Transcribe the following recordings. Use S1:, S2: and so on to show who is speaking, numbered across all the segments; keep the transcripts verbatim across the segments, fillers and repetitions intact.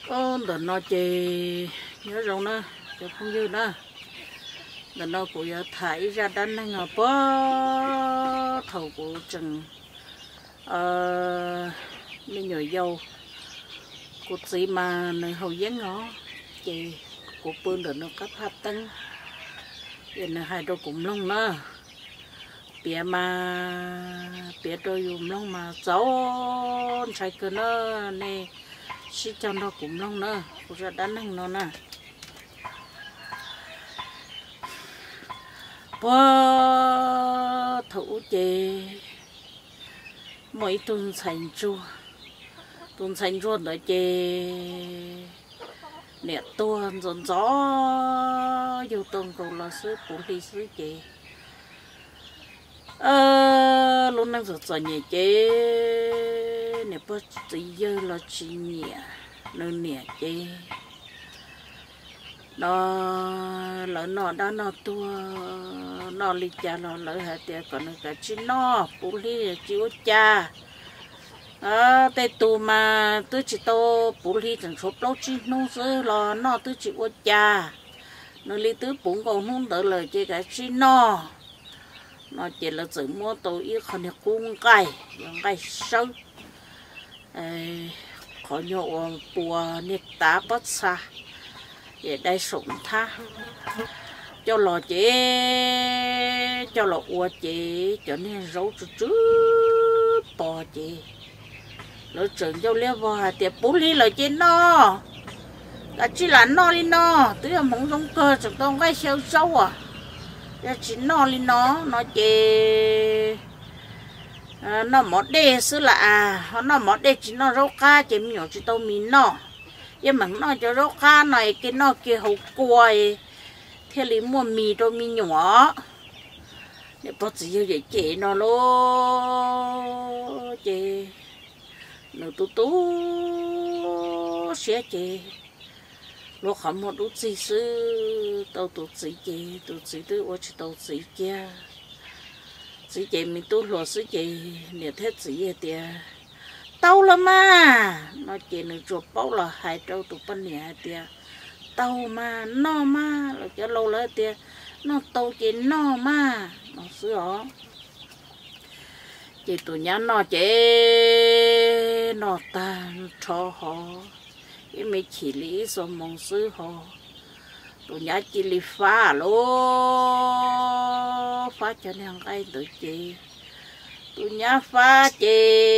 S1: có đợt nó chơi nhớ rồi nè cho không dư nè đợt nó cũng giờ thải ra đánh này ngờ bó thầu của chừng ờ mấy người dâu của chị mà nơi hậu giếng ngó chị của bươn đợt nó cấp hạt tăng giờ này hai đôi cũng lông nè bia mà bia đôi dùng lông mà cháu chạy cơ nó nè xí cho nó cũng lông nè cũng ra đánh hàng nó nè bố thủ chè mỗi tuần thành chua tuần thành chua đó chè nè tuần dọn gió dù tuần còn là sứ phụ đi sứ chè ờ lúc năng rồi rồi nhẹ chè nè bố chỉ giờ là chỉ nhẹ nên nhẹ chè nó lỡ nó đã nó tua nó li cha nó lỡ hạt tiền còn nó cả chỉ nó phụ li chịu cha à tây tu mà tôi chỉ to phụ li chẳng số đâu chỉ nó sơ lo nó tôi chỉ có cha nó li tứ bốn còn không đỡ lời chỉ cả chỉ nó nó chỉ là chỉ mua tôi ít không được cung cày cày sâu khó nhậu bùa nhiệt tá bất xa để đây sủng tha cho lò chế cho lò ua chế cho nên rau chút chút bò chế lỡ trưởng cho leo vào tiệp bún li lỡ chế no cả chỉ là no li no tức là mong giống cơ chẳng tông cái sâu sâu à ra chỉ no li nó nó chế à, nó mót đê xứ là à nó mót đê chỉ nó rau cá chế nhỏ chỉ tao mì no nhưng mà nó cho rau cá này cái nó kia hậu quay thế lý mua mì rồi mì nhỏ để bắt gì vậy chị nó lô chị nó tú tú sẽ chị nó không một chút gì sư tao tụt gì chị tụt gì tôi ở chỉ tao gì kia gì chị mình tu lúa gì chị nếu thế gì vậy tiệt tao là mà nó chỉ nó chụp bao là hai trâu tụt bên nhà tiệt tao mà no mà là cho lâu lại tiệt nó tao chỉ no mà nó sửa chỉ tụi nhá nó chỉ nó tan cho họ cái mấy chỉ lý số mong sứ họ tụi nhá chỉ lý phá lô phá cho nên cái tụi chị tụi nhá phá chị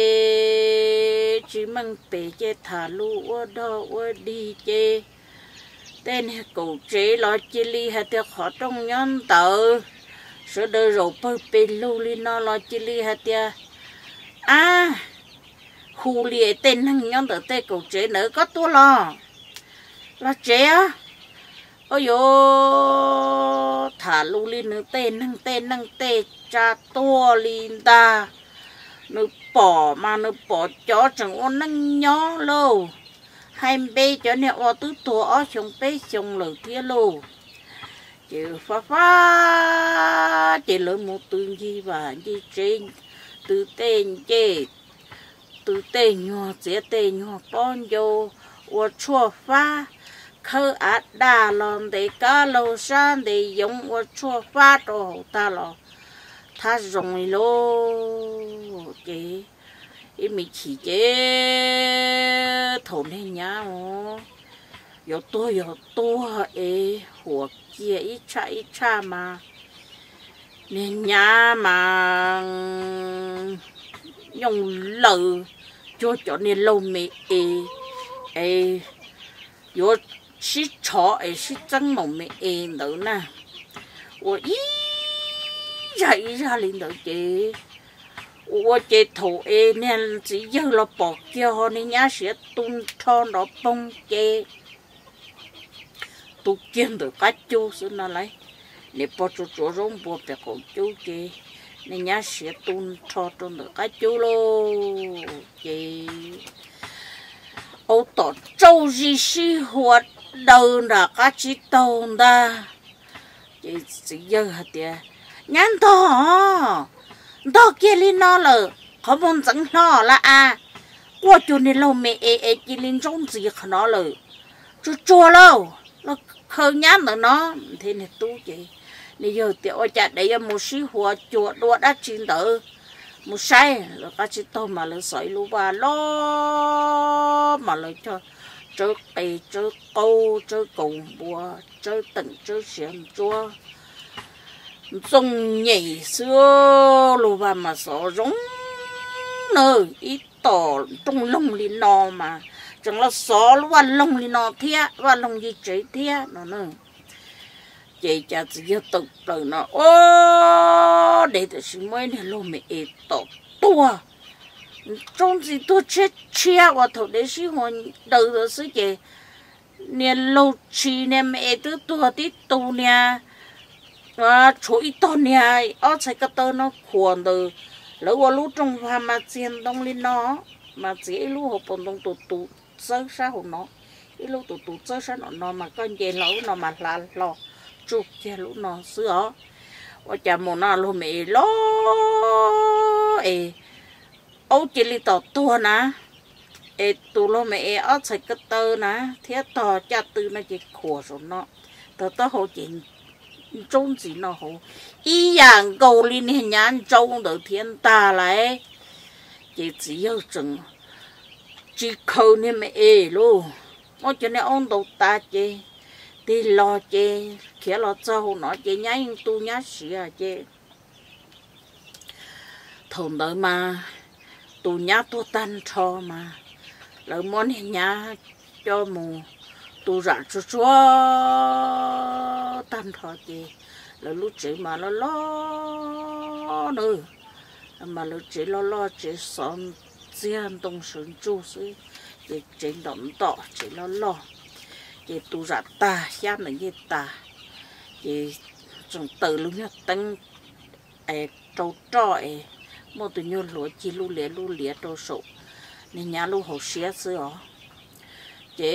S1: chỉ mang bể chị thả lũ ở đó ở đi chị tên cụ chế lo chỉ lý hay theo khó trong nhân tử sửa đời rồi bơi bê lưu li nó lo chỉ lý hay theo à khu li tên thằng nhân tử tên cụ chế nữa có tua lo lo chế á ôi yo thả lưu li nữa tên thằng tên thằng tên cha tua li ta nữa bỏ mà nữa bỏ chó chẳng ôn năng nhó lâu hai bê cho nên ở tứ thua ở trong bê trong lửa kia lô chịu phá phá chỉ lỡ một tương gì và gì trên từ tên chê từ tên nhỏ dễ tên nhỏ con vô ở chùa phá khơi át đà lòng để cá lâu san để dùng ở chùa phá đồ ta lo ta dùng lô chị em mình chỉ chế thổ lên nhá ô yo to yo to ê hồ kia ít cha ít cha mà nên nhá mà dùng lờ cho cho nên lâu mẹ ê ê yo xí chó ê xí trắng mỏng mẹ ê nữa nè ô ý chạy ra liền nữa chị ô chị thủ ê nên chỉ giờ là bỏ kia họ nên nhá sẽ tung cho nó bông chê tu kiên được cá chú xin nó lấy nếu bỏ chú chú rong bỏ phải cổ chú chê nên nhá sẽ tung cho trong được cá chú lô chê ô tỏ trâu gì xí hoạt đầu là cá chí tông ta chê chỉ giờ hả tìa nhắn to đó kia li nó là có muốn dẫn nó là à qua cho nên lâu mẹ ê ê chỉ lên trong gì khả nó lời cho chua lâu nó khơi nhát nữa nó thế này tu chị bây giờ tiểu chả đấy một xí hoa chùa đua đã chín tử một say là các chị tôi mà lấy sợi lúa và lo mà lấy cho chơi cây chơi câu chơi cùng bùa chơi tỉnh chơi xiêm chua dùng nhảy xưa lúa và mà sợ giống nơi ít tổ trong lông đi nò mà chẳng là sợ lúa lông đi nò thia và lông gì chế thia nó nữa chị cha chỉ cho tự tự nó ô để tự xin mới này luôn mẹ tổ tua trong gì tôi chết chia qua thầu để xin hồn đầu rồi sư chị nè lâu chi nè mẹ tôi tua tí tu nè và chỗ ít to nè ở chạy cái tơ nó khuẩn từ lỡ qua lú trong hoa mà chiên đông lên nó mà chỉ lú hộp bồn đông tụt tụt sơ sa hộp nó ít lú tụt tụt sơ sa nó nó mà con dê lẩu nó mà là lo chụp che lũ nó sữa và chả một nào luôn mẹ lo ê ấu chỉ li tỏ tua nè ê tu lo mẹ ở sạch cái tơ nè thế tỏ cha tư nó chỉ khổ rồi nó tớ tớ hồ chỉ trông gì nó hồ ý dạng cầu lên hình nhãn trông được thiên ta lại chỉ chỉ yêu chừng chỉ khâu nên mẹ ê luôn nó cho nên ông đầu ta chị đi lo chê kia lo châu nó chê nhái tu nhá xỉa chê thôn đợi mà tu nhá tu tan cho mà lỡ món hình nhá cho mù tu rạ cho chúa tan cho chê lỡ lúc chỉ mà lo lo nữa mà lỡ chỉ lo lo chỉ son riêng đông sơn chu sĩ chỉ chỉ động tọ chỉ lo lo chị tu ra ta xem là như ta chị trong từ lúc nhá tăng ai trâu trọi một tụi nhau lúa chi lúa lẻ lúa lẻ trâu sụ nên nhà lúa hồ xé xưa chị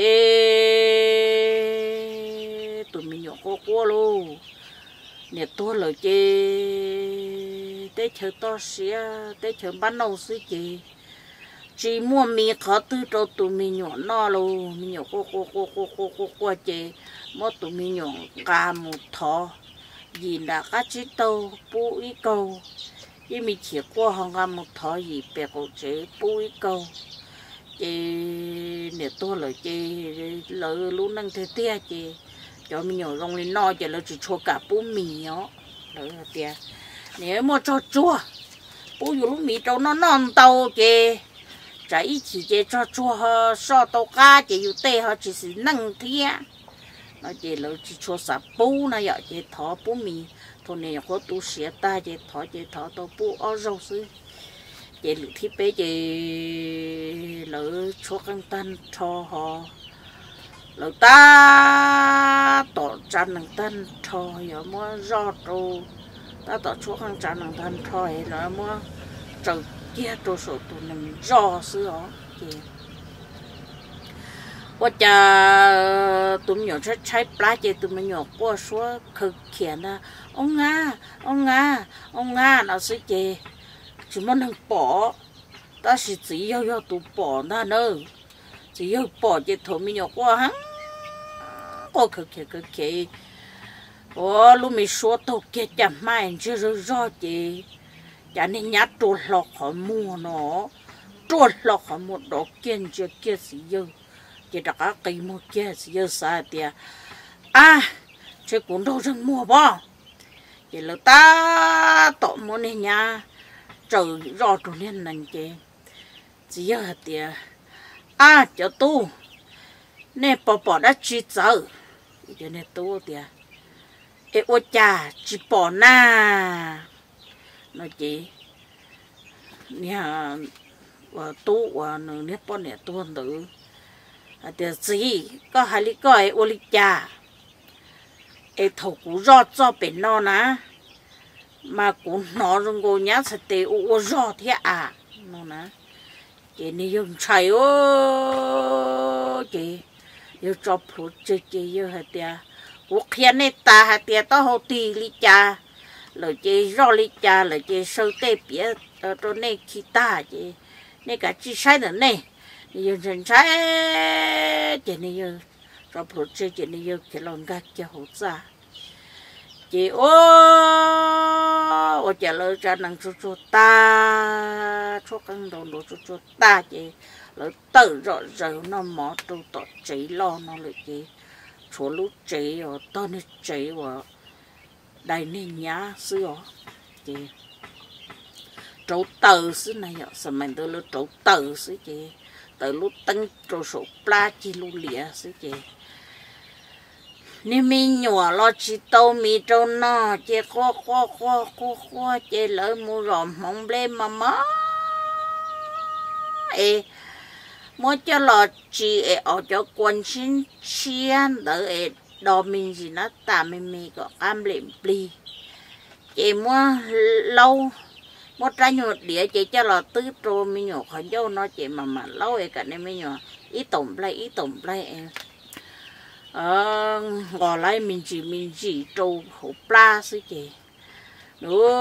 S1: tụi mình nhổ cô cô luôn nè tôi lời chị tới chờ to xé tới chờ bán nâu xứ chị chỉ mua mì khó tư cho tụi mình nhỏ no luôn mình nhỏ cô cô cô cô cô cô cô chị mua tụi mình nhỏ gà một thọ gì là các chị tàu bù ý câu chứ mình chỉ qua hàng gà một thọ gì bè cổ chế bù ý câu chị nè tôi lời chị lời luôn năng thế tia chị cho mình nhỏ rong lên no chị là chỉ cho cả bù mì nhó lời tia nếu mua cho chua bù dù lúc mì trâu nó non tàu chị trái chỉ chế cho chua họ so tàu cá chỉอยู่tê họ chỉ是năng thia nó chỉ là chỉ cho sạp bù nó vậy chỉ thọ bù mì thôi này có tu sửa ta chỉ thọ chỉ thọ tàu bù ở rau xứ chỉ lựa thiết bé chỉ lỡ cho căng tan cho họ lỡ ta tỏ tràn năng tan cho giờ mua rau trâu ta tỏ cho căng tràn năng tan cho ấy là mua trâu kia trâu sổ tụi mình rò xưa kì, qua cha tụi nhỏ sẽ trái lá chơi tụi mình nhỏ qua số khử khiển à ông nga ông nga ông nga nó sẽ chơi chỉ muốn thằng bỏ ta chỉ chỉ yêu yêu tụi bỏ na nữa chỉ yêu bỏ chơi tụi mình nhỏ qua hắn qua khử khiển khử khiển ô lúc mình số tụi kia chả mai chưa rồi rò chơi chả nên nhát trôi lọt khỏi mua nó trôi lọt khỏi một độ kiên chưa kia gì yêu chỉ đặt cái cây mua kia gì yêu sao tiệt à chơi cuốn đâu rừng mua bao chỉ là ta tỏ muốn này nha trời rõ rồi nên nành chơi gì yêu tiệt à cho tu nè bỏ bỏ đã chỉ giờ cho nên tu tiệt ê ô cha chỉ bỏ na nó chỉ nhà và tu và nửa nếp bọn nè tuôn tử à thì gì có hai lý coi ô lý cha ê thầu cú rót cho bên nó nè mà cú nó rồi cô nhá sẽ tê ô rót thế à nó nè chị này dùng chạy ô chị yêu cho phụ chị chị yêu hạt tiệt cú kia này ta hạt tiệt tao hậu tì lý cha lời chị rõ lý cha lời chị sâu tê bía ở chỗ này khi ta chị này cả chị sai nữa này giờ chân trái chị này giờ rồi phụ chị chị này giờ cái lòng gạt cho hỗ trợ chị ô ô trả lời cho năng chút chút ta chút căng đầu đồ chút chút ta chị lỡ tự rồi rồi nó mỏ tu tội chị lo nó lại chị chỗ lúc chị ở to nên chị ở đây nên nhá xưa chị trâu tờ xứ này ạ sao mình tôi lúc trâu tờ xứ chị từ lúc tăng trâu số pla chị lúc lìa xứ chị nên mình nhỏ lo chỉ tàu mi trâu nó chị khó khó khó khó khó chị lỡ mua ròm mong lên mà má ê mua cho lo chị ở cho quân sinh chiên đỡ đò mình gì nó tạm mình mình có cam liệm pli chị mua lâu mua trái nhột đĩa chị cho lo tứ trâu mình nhỏ khỏi dâu nó chị mà mà lâu ấy cả nên mình nhỏ ít tổng play ít tổng play em ờ gọi lại mình chỉ mình chỉ trâu hộp pla xí chị nữa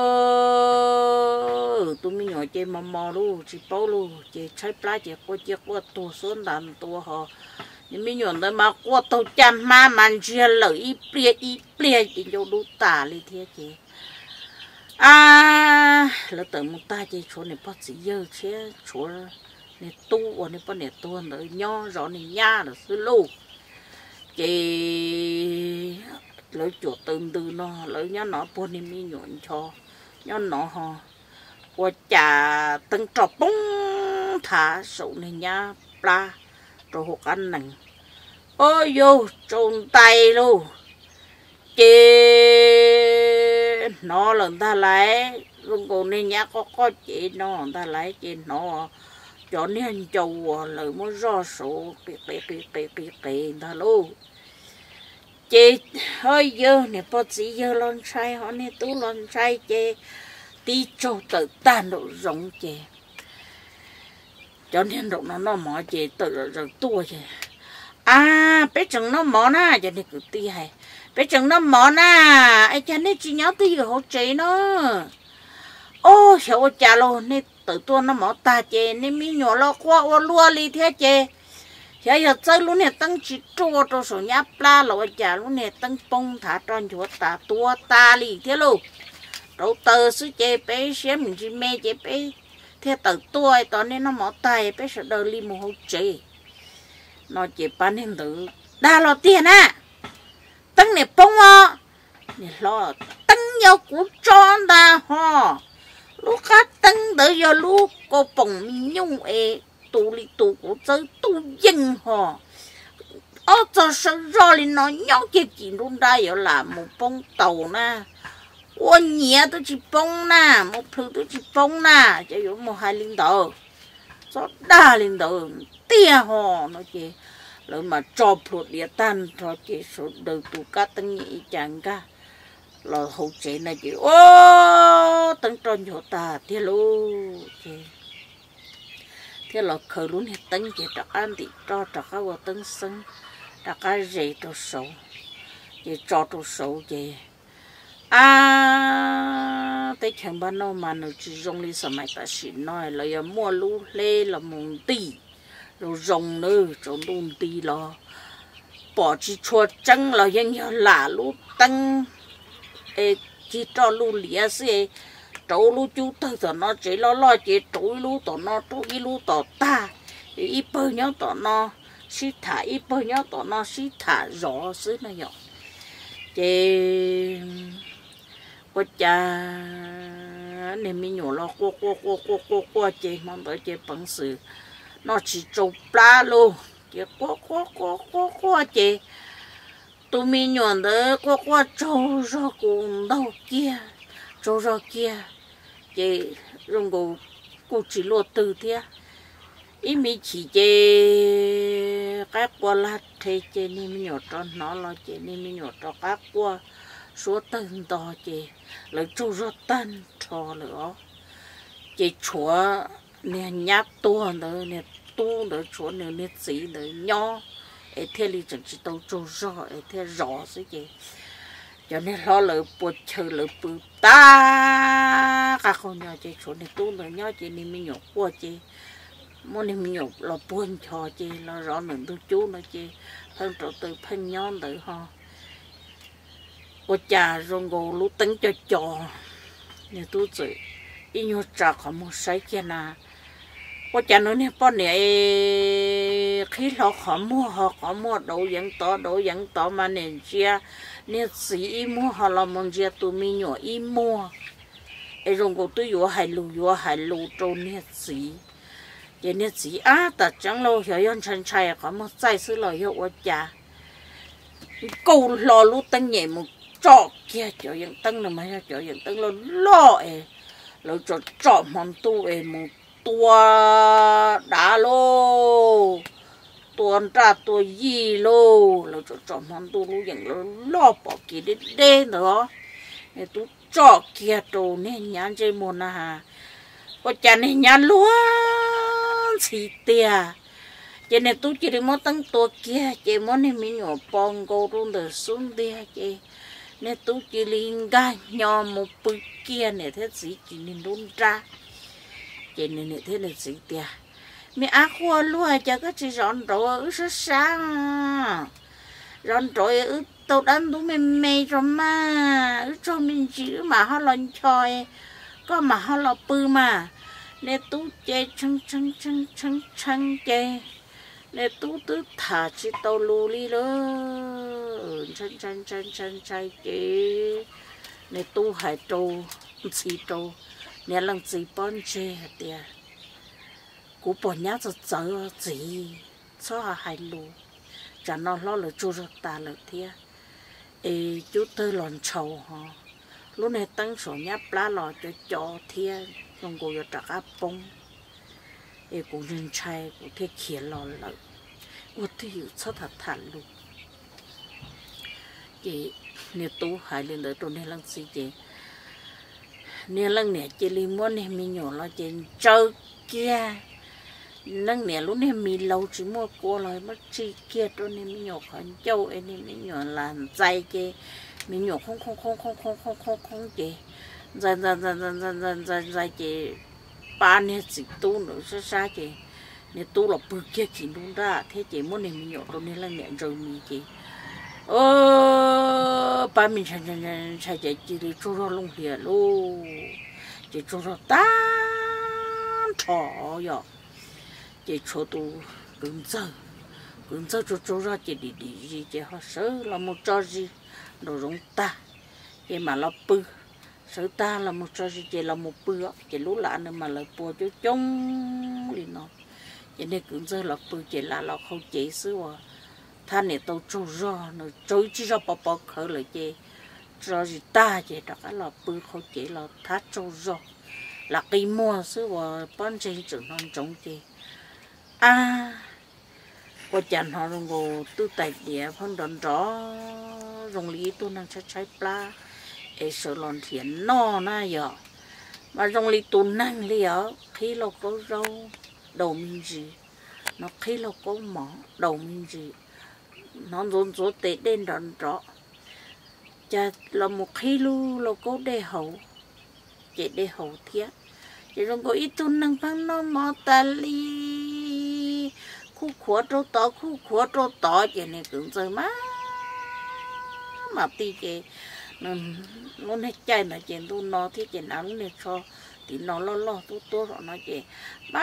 S1: tụi mình nhỏ chị mà mò luôn chị bao luôn chị trái pla chị qua chị qua tua xuống đàn tua họ nhưng mình nhỏ tới mà qua tàu chăn mà mình chia lợi ít ple ít ple chị cho đủ tả đi thế chị à là tự một ta chị chỗ này bắt gì giờ chứ chỗ này tu này bắt này tu nữa nho rõ này nha là xứ lu chị lấy chuột từng từ nó lấy nhá nó buồn đi mi nhọn cho nhá nó ho qua trà từng trọc bông thả sậu này nhá pla rồi hộp ăn nằng ôi vô trôn tay luôn chị nó lần ta lấy luôn còn nên nhá có có chị nó ta lấy chị nó cho nên trâu lời mới rõ số kì kì kì kì kì kì ta luôn chị hơi dơ nè bác sĩ dơ lon say họ nè tú lon say chị tí trâu tự tan độ rộng chị cho nên độ nó nó mỏ chị tự rồi tua chị à bé chừng nó mỏ na cho nên cứ tí hay bé chừng nó mỏ na ai cha nên chị nhớ tí hỗ chị nó ô sao cha luôn nè tự tua nó mỏ ta chị nên mi nhỏ lo qua ô lua li thế chị giờ giờ chơi luôn nè tăng chỉ trâu trâu số nháp la rồi chả luôn nè tăng bông thả tròn chuột ta tua ta li thế luôn trâu tơ xứ chê bé xem mình chỉ mê chê bé thế tự tua tao nên nó mỏ tay bé sợ đời li một hộp chê nó chỉ bán nên tự đa lo tiền à tăng nè bông à nè lo tăng nhau của tròn ta ho lúc khác tăng đợi giờ lúc có bông nhung ê tu li tu của chơi tu dân họ ở cho sự rồi thì nó nhau cái gì luôn đây ở là một bông tàu na ôn nhẹ tôi chỉ bông na một thứ tôi chỉ bông na chỉ có một hai linh tàu cho đa linh tàu tia họ nó chỉ rồi mà cho phụt địa tan cho chỉ số đầu tu cá tăng nhị chẳng cả là hậu chế này chỉ ô tăng tròn cho ta thế luôn chị thế là khởi luôn hết tăng chỉ trắc ăn thì cho trắc cái vào tăng sân trắc cái gì cho sầu chỉ cho cho sầu gì à tới chẳng bao lâu mà nó chỉ dùng đi sắm ta xịn nói là giờ mua lú lê là mùng tì rồi dùng nữa trộn đun tì lo bỏ chỉ cho trắng làยังnhớ là lú tăng ê chỉ cho lú lìa xí trâu lú chú tư tao nó chỉ lo lo chỉ trâu lú tao nó trâu ít lú tao ta ít bao nhiêu tao nó xí thả ít bao nhiêu tao nó xí thả rõ xứ này nhở chị qua cha nên mình nhổ lo qua qua qua qua qua qua chị mong tới chị bằng sự nó chỉ trâu pla luôn chị qua qua qua qua qua chị tụi mình nhổ tới qua qua trâu rồi cùng đâu kia trâu rồi kia chị dùng cô cô chỉ lo từ thế ý mình chỉ chị các qua là thế chị nên mình nhổ cho nó lo chị nên mình nhổ cho các qua số tân to chị lấy trâu rồi tân cho nữa chị chúa nè nhát to nữa nè tu nữa chúa nè nè gì nữa nho ấy thế li chẳng chỉ tao trâu rồi ấy thế rõ chứ chị cho nên lo lỡ bột chờ lỡ bự ta các con nhỏ chị chỗ này tu lỡ nhỏ chị nên mình nhổ qua chị mỗi niệm mình nhục là buồn cho chị là rõ mình tôi chú nó chị phân trộn từ phân nhon từ ho ô cha rong gồ lú tính cho trò nè tôi chỉ ít nhiều trả có một sai kia na ô cha nói nè bọn nè khi họ khó mua họ khó mua đồ dẫn to đồ dẫn to mà nè chia nè chỉ mua họ làm món chia tụi mình nhỏ ít mua ai rong gồ tôi vừa hay lù vừa hay lù trâu nè chỉ vậy nè chỉ à ta chẳng lâu hiểu yon chân chạy có một sai sự lời hiệu ô cha câu lo lú tính nhẹ một trọ kia chỗ những tăng là mấy chỗ những tăng là lo ấy rồi chỗ trọ mắm tu ấy một tua đá lô tuần ra tua gì lô rồi chỗ trọ mắm tu lú những lo lo bỏ kia đến đen nữa để tu trọ kia đồ nên nhán chơi môn à có cha nên nhán luôn xì tia cho nên tu chỉ được một tăng tua kia chỉ muốn nên mình nhỏ bong cô luôn từ xuống tia chỉ nên tôi chỉ liên ga nhỏ một bữa kia này thế gì chỉ nên đun ra chỉ nên này thế là gì tiệt mẹ ác hoa luôn cho cái chỉ rón rồi ứ sáng sáng rón rồi ứ tàu đánh tôi mê mê rồi mà ứ cho mình chữ mà họ lần chơi có mà họ lọ bự mà nên tôi chơi chăng chăng chăng chăng chăng chơi nè tú tú thả chỉ tàu lù đi đó chân chân chân chân chân chị nè tu hải trâu xì trâu nè lần gì bón chê tiệt cú bỏ nhát rồi giờ gì sao hải lù chả nó lo là chú rất ta là thiệt ê chú tư lòn trâu hả lúc này tăng số nhát lá lò cho cho thiệt không có cho trạc áp bông ê cũng nên trai cũng thiết khiển lò lợi ô thì hiểu sao thật thản luôn chị nếu tu hải lên tới trong này lăng xí chị nếu lăng nè chị li muốn nè mình nhỏ lo chị chơi kia lăng nè lúc này mình lâu chỉ mua qua lại mất chi kia trong này mình nhỏ khẩn châu ấy nên mình nhỏ làm dây chị mình nhỏ không không không không không không không không chị dần dần dần dần dần dần dần dần chị ba nè chỉ tu nữa xa xa chị nè tu là bự kia chỉ đúng ra thế chị muốn này mình nhổ trong này là nhẹ rồi mình chị ơ ba mình chạy chạy chạy chạy chạy chị đi cho ra lông hiền luôn chị cho ra tan thọ rồi chị cho tu cứng giờ cứng giờ cho cho ra chị đi đi gì chị họ sợ là một trò gì đồ giống ta chị mà là bự sợ ta là một trò gì chị là một bự chị lú lạ nữa mà là bùa cho trông liền nó cho nên cứ giờ là bự chỉ là là không chỉ xưa than này tôi trâu rò nó trâu chỉ rò bò bò khởi lại chị rò gì ta chị đó cái là bự không chỉ là thắt trâu rò là cây mua xưa bán chơi trưởng non trống chị à qua chăn họ rồi ngồi tư tài địa phân đòn rõ rong lý tôi đang trái trái pla để sợ lòn thiện no na giờ mà rong lý tôi năng lý ở khi lo có rau đầu mình gì nó khi lo có mỏ đầu mình gì nó rốn rốn tệ đen đòn rõ cha là một khi lu lo có đê hậu chị đê hậu thiết chị rong có ít tôi năng phăng nó mỏ ta li khu khóa trâu tỏ khu khóa trâu tỏ chị này cũng rồi má mà ti chị nó nó hết chạy là chị tôi nó thì chị nào nó cho thì nó lo lo tôi tôi rồi nó chị má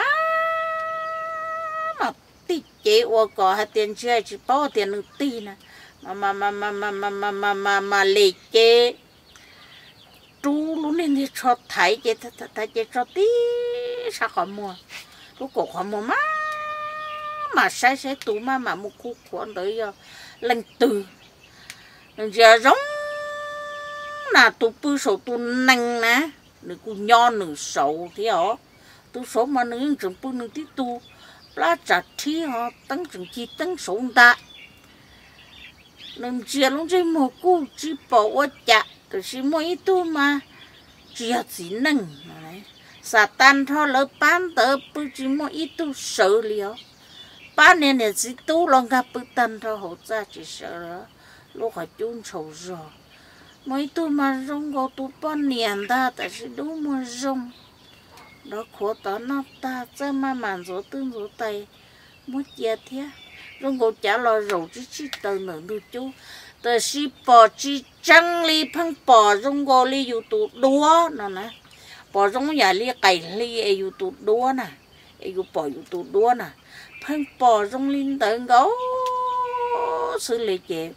S1: mà ti chị ô có hai tiền chơi chỉ bao tiền được ti nè mà mà mà mà mà mà mà mà mà mà lì chị chú lúc nên thì cho thấy chị thấy thấy chị cho tí sao khỏi mua lúc cổ khỏi mua má mà sai sai tụ mà mà một khu khuẩn tới giờ lần từ giờ giống là tụ bự sầu tụ nặng nè nửa cu nho nửa sầu thế hả tụ sầu mà nửa chừng bự nửa tí tụ lá chả thi họ tăng chừng chi tăng sầu ta nên giờ lúc chơi một cu chỉ bỏ qua chả từ khi mỗi tụ mà giờ chỉ nặng này Satan thôi lỡ bán tớ bự chỉ mỗi ít tụ sợ liao ba年的是都啷个不等着好早就说了，我还种愁着，每都嘛种个都半年的，但是都没种， đó khó tao nó ta chứ mà màn rồi tương rồi tay muốn chia thế rồi cô trả lời rồi chứ chứ tao nữa được chú tao chỉ bỏ chỉ trăng li phăng bỏ rồi cô li yêu tụ đua nó nè bỏ rồi nhà li cày li yêu tụ đua nè yêu bỏ yêu tụ đua nè phăng bỏ rồi linh tới gấu xử lý chế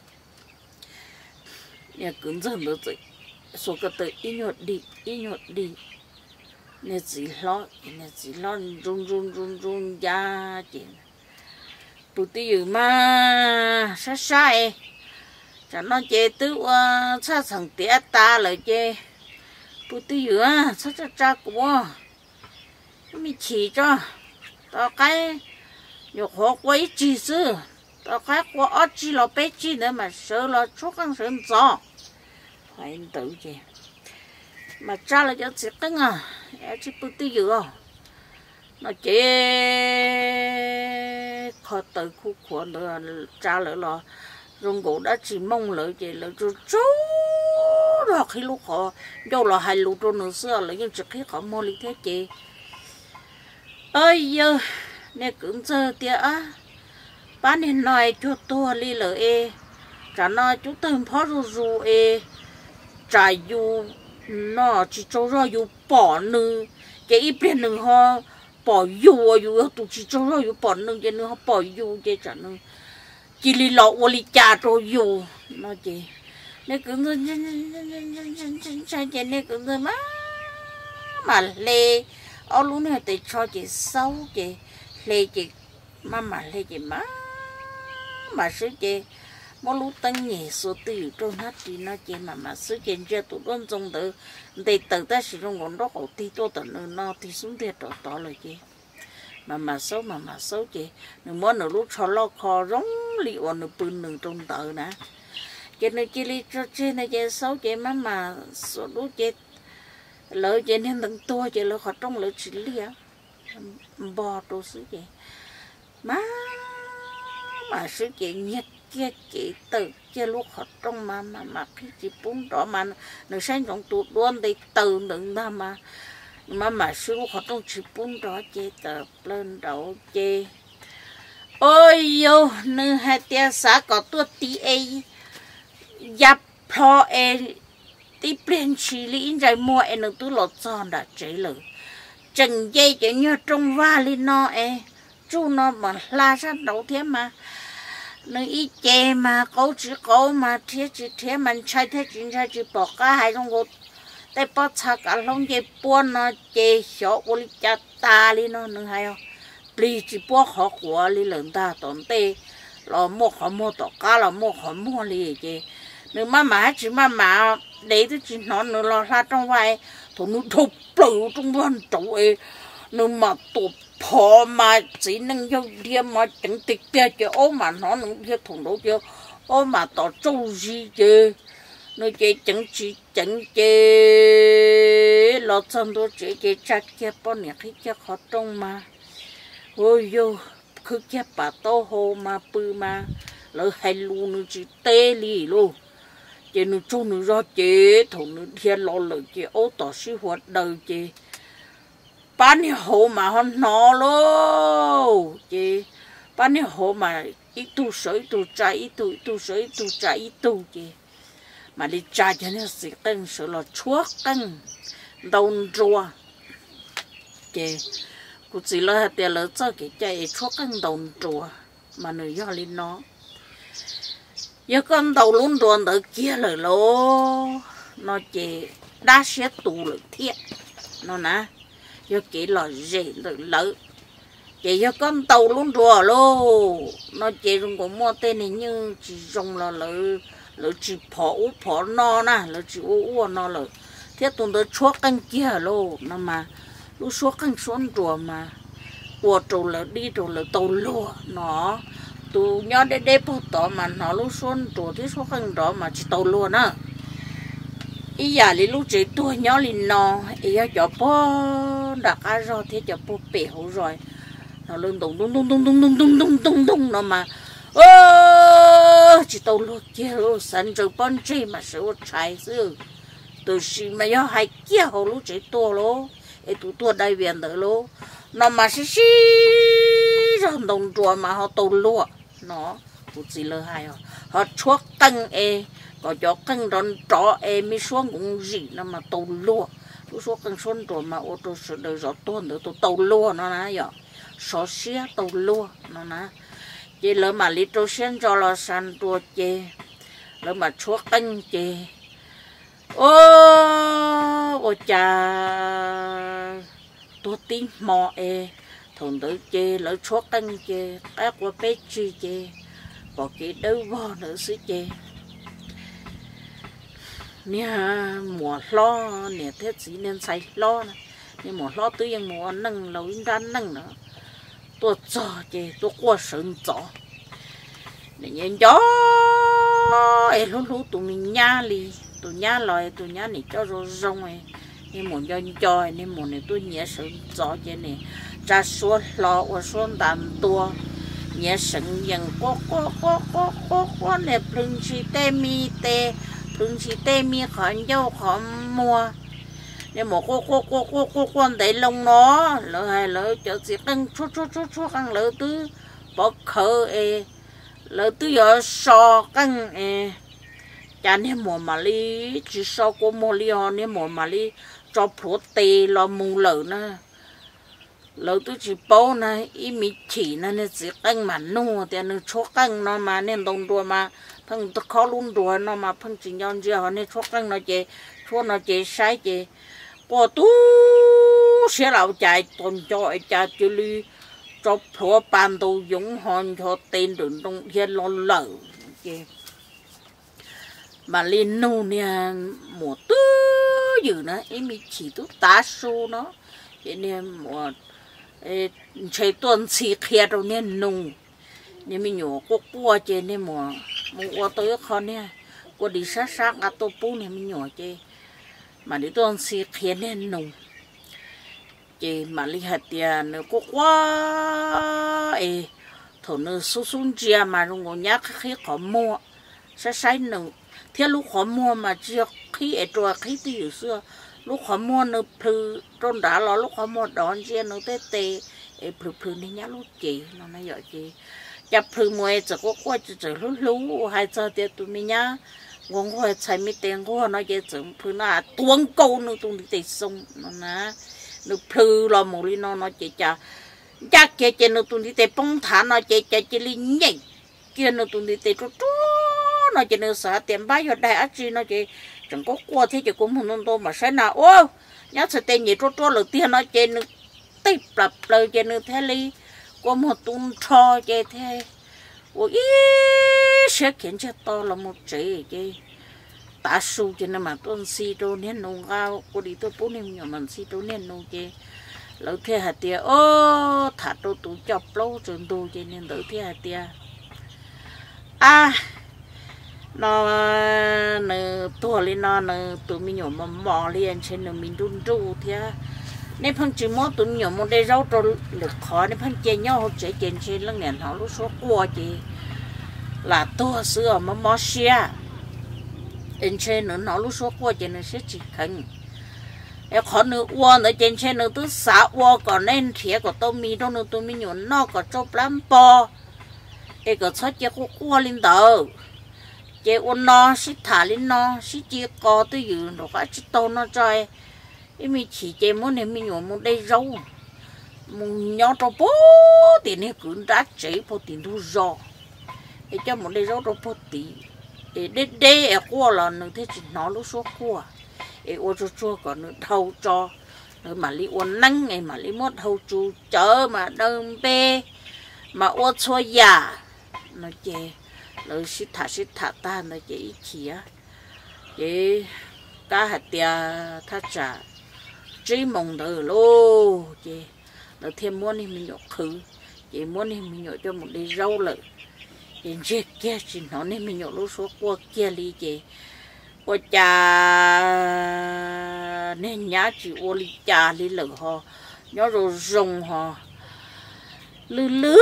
S1: nhà cứng dần được rồi số cái tự in nhột đi in nhột đi nè chỉ lo nè chỉ lo run run run run ra chị tụi tiêu mà sai sai cho nó chế tự sao thằng tía ta lại chế tụi tiêu à sao cha cha của mình chỉ cho tao cái nhục họ quấy chi sư tao cái qua ở chi lo bé chi nữa mà sợ lo chút ăn sợ gió phải tự chị mà cha là cho chị cưng à em chỉ bự tí dữ à nó chế khó tự khu khổ nữa cha lại là rung gỗ đã chỉ mong lợi chị là chú chú rồi khi lúc họ đâu là hai lúc rồi nữa xưa là nhưng chỉ khi họ mua lý thế chị ơi giờ nè cũng giờ tia á bán nên nói cho tôi li lợi e trả nói chú từng phó ru ru e trả dù nó chỉ cho ra dù bỏ nữ cái ít bên nữ họ bỏ dù dù tụi chỉ cho ra dù bỏ nữ cái nữ họ bỏ dù cái trả nữ chỉ li lọ ô li cha cho dù nó chỉ nên cứ người chân chân nên cứ người má mà lê ở lúc này thì cho chị xấu chị lê chị má mà lê chị má mà sư chị mỗi lúc tăng nhẹ số từ trong hết thì nó chỉ mà mà sự kiện cho tụi con trong từ để từ ta sử dụng ngọn đó hậu thì tôi tận nó thì xuống thiệt đó đó là chị mà mà xấu mà mà xấu chị nếu muốn nửa lúc cho lo kho giống liệu nửa bự nửa trong tờ nè cho nên chị đi cho chị này chị xấu chị mà mà số lúc chị lỡ chị nên từng tua chị lỡ khó trong lỡ chỉ lia bò đồ sự chị má mà sự chị nhất kia chị từ kia lúc họ trong mà mà mà khi chị bún đỏ mà nó sáng trong tụt luôn thì từ đừng ra mà mà mà sư lúc họ trong chị bún đỏ chị tập lên đầu chị ôi yo nữ hai tia xã có tuột tí ấy dập pro ấy tí bên chỉ lý giải mua ấy nó tú lọt giòn đã chế lử chừng dây chỉ nhớ trong vali nó ấy chú nó mà la ra đầu thế mà nó ít chè mà cố chỉ cố mà thế chỉ thế mình chơi thế chuyện chơi chỉ bỏ cả hai trong gột tại bỏ xa cả lông chè buồn nó chè xỏ ô li cha ta li nó nữa hay không li chỉ bỏ họ của li lớn ta tổn tê là mua họ mua tỏ cá là mua họ mua li chè nếu mà mà chỉ mà mà để thì chỉ nó nữa là la trong vai thôi nó thục lử trong vườn trâu ấy nếu mà tụt phò mà chỉ nâng cho dia mà chẳng tiệt kia chứ ô mà nó nâng kia thùng đâu chứ ô mà tỏ trâu gì chứ nó chơi chẳng chỉ chẳng chơi lọt xong đó chơi chơi chặt kia bao nhiêu khi kia khó trông mà ôi vô cứ kia bà to hồ mà bự mà lỡ hay luôn nó chỉ tê lì luôn chơi nó chú nó ra chơi thùng nó thiên lo lỡ chơi ô tỏ sĩ hoạt đời chơi bán đi hộ mà họ nó luôn chị bán đi hộ mà ít tu sợi tu trái ít tu ít tu sợi tu trái ít tu chị mà đi trái cho nên sự cân sự là chúa cân đồn rùa chị cũng chỉ là tiền lớn cho cái chạy chúa cân đồn rùa mà người do lên nó giờ con đầu luôn đồn ở kia rồi lô nó chị đã sẽ tù lực thiệt nó nè giờ chị là gì lỡ chị cho con tàu luôn rồi luôn nó chị dùng có mua tên này như chỉ dùng là lỡ lỡ chỉ phỏ ú phỏ no nè lỡ chỉ ú ú no lỡ thế tụi tôi chúa canh kia luôn nó mà lúc chúa canh xuống rồi mà của trâu lỡ đi trâu lỡ tàu lúa nó tụi nhớ để để bao tỏ mà nó lúc xuống rồi thế chúa canh đó mà chỉ tàu lúa nữa ý giờ thì lúc chị tôi nhớ lên nó ý giờ cho bố đặt ra rồi thế cho bố bèo rồi nó lên tung tung tung tung tung tung tung tung tung tung nó mà ơ chỉ tàu luôn kia luôn sẵn rồi bọn chị mà sợ trái chứ từ khi mà nhớ hai kia hồ lúc chị tôi luôn ấy tụ tua đây viện tới lô nó mà xí xí rồi đồng chùa mà họ tàu lúa nó cũng chỉ lơ hai họ họ chuốc căng e có cho căng đòn trọ e mi xuống cũng gì nó mà tàu lúa tôi xuống căng xuống rồi mà ô tô sửa đời gió tuôn nữa tôi tàu lúa nó nè giờ xó xía tàu lúa nó nè chỉ lỡ mà lý trâu xuyên cho là san tua chê lỡ mà chuốc căng chê ô ô cha tôi tin mò e thằng tử chê lỡ chuốc căng chê cái qua bé chi chê có cái đâu vô nữa xứ chê nè mùa lo nè thế gì nên say lo nè nè mùa lo tự nhiên mùa nâng lâu in ra nâng nữa tôi cho chê tôi qua sừng chó nè nhìn gió em lúc lúc tụi mình nhá li tụi nhá lòi tụi nhá này cho rồi rong ấy nên muốn cho cho nên muốn này tôi nhớ sừng chó chê nè ra xuống lo và xuống đàn tua nhớ sừng dần có có có có có có nè plưng chi tê mi tê plưng chi tê mi khỏi dâu khỏi mua nên một cô cô cô cô cô con để lông nó lỡ hay lỡ cho chị căng chút chút chút chút căng lỡ tứ bỏ khờ e lỡ tứ giờ so căng e cha nên một mà li chỉ so cô mua li họ nên một mà li cho phốt tê lo mù lỡ nè lỡ tôi chỉ bao này ý mi chỉ này nên chỉ căng mà nô thì nó chốt căng nó mà nên đồng đùa mà phăng tôi khó luôn đùa nó mà phăng chỉ nhon gì họ nên chốt căng nó chỉ chốt nó chỉ sai chỉ có tu sẽ lão chạy tuần cho cha chữ ly cho phổ ban đầu dũng hòn cho tên đường đông thiên lo lỡ chỉ mà lên nô nè mùa tư dữ nữa ý mi chỉ tu tá su nó cho nên mùa chơi tuần xì kia đâu nên nung nên mình nhổ cô cua chơi nên mùa mùa tới con nè cô đi sát sát à tô pu nên mình nhổ chơi mà đi tuần xì kia nên nung chơi mà đi hạt tiền nữa cô quá ê thổ nữa su su chia mà rồi ngồi nhắc khi có mua sát sát nữa theo lúc có mua mà chưa khi ở trò khi từ xưa lúc họ mua nó phư trôn đã lo lúc họ mua đón chia nó tê tê ấy phư phư này nhá lúc chị nó nói vậy chị chập phư mua chỉ có qua chỉ chỉ lúc lúc hai giờ thì tụi mình nhá ngon quá chạy mi tiền quá nó chỉ chỉ phư nó tuôn câu nó tụi mình sông nó ná nó phư lo một ly nó nó chỉ chả chắc kia chỉ nó tụi mình tê bông thả nó chỉ chả chỉ ly nhảy kia nó tụi mình tê trút nó chỉ nó xả tiền bao giờ đại ác chi nó chỉ chẳng có qua thế chỉ cũng không nông mà sẽ nào ô nhớ sự tên gì trôi trôi đầu tiên nó trên nó tiếp lập lời trên nó thế li có một tung cho chơi thế ôi sẽ khiến cho to là một chế chứ ta su cho nên mà tôi si đâu nên nông cao cô đi tôi bốn em nhỏ mình si đâu nên nông chứ lỡ thế hạt tiền ô thả tôi tụ chọc lâu rồi tôi cho nên lỡ thế hạt tiền à nó nè tua lên nó nè tụi mình nhổ mà mò liền trên nè mình đun đu thế nên phân chỉ mót tụi nhổ một đây rau trộn lực khó nên phân chè nhau họ chạy trên trên lưng nền họ lúc số qua chị là tua sữa mà mò xia trên trên nữa nó lúc số qua chị nó sẽ chỉ khẩn em khó nữa uo nữa trên trên nữa tứ xã uo còn nên thiệt của tụi mình đâu nữa tụi mình nhổ nó có chốt lắm po em có số chè của qua lên đầu chế ôn nó xí thả lên nó xí chia co tới dự nó phải chỉ to nó chơi em mình chỉ chế muốn em mình nhổ một đây rau một nhỏ trâu bố tiền này cứ đã chế po tiền thu giò để cho một đây rau trâu po tí để để để ở qua là nó thế chỉ nó lúc số qua để ôn cho chua còn nó thâu cho rồi mà li ôn nắng ngày mà li mót thâu chú chở mà đơn bê mà ôn xua già nó chế rồi xịt thả xịt thả ta nó chỉ chỉ á chỉ cá hạt tia thắt chả chỉ mong đợi lô chỉ rồi thêm muốn thì mình nhổ khử chỉ muốn thì mình nhổ cho một đi rau lợi chỉ chết kia chỉ nó nên mình nhổ lúa số qua kia đi chỉ qua trà nên nhá chỉ ô ly trà đi lử họ nhớ rồi rồng họ lư lư